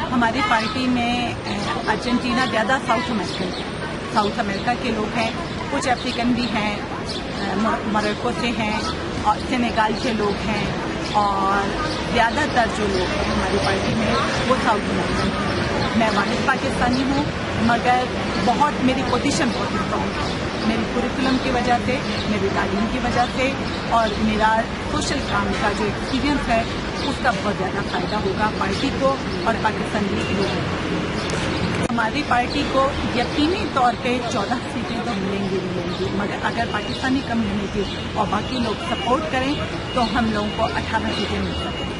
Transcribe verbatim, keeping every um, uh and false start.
हमारी पार्टी में अर्जेंटीना ज़्यादा साउथ अमेरिकन साउथ अमेरिका के लोग हैं, कुछ अफ्रीकन भी हैं, मोरक्को से हैं और सेनेगाल के लोग हैं और ज़्यादातर जो लोग हैं हमारी पार्टी में वो साउथ अमेरिकन हैं। मैं वाहिद पाकिस्तानी हूँ, मगर बहुत मेरी पोजीशन बहुत स्ट्रॉन्ग है, मेरी कुरिकुलम की वजह से, मेरी तालीम की वजह से और मेरा सोशल काम का जो एक्सपीरियंस है उसका बहुत ज़्यादा फ़ायदा होगा पार्टी को और पाकिस्तानी लोगों को। हमारी पार्टी को यकीनी तौर पे चौदह सीटें तो मिलेंगी मिलेंगी मगर अगर पाकिस्तानी कम्युनिटी और बाकी लोग सपोर्ट करें तो हम लोगों को अठारह सीटें मिल सकती हैं।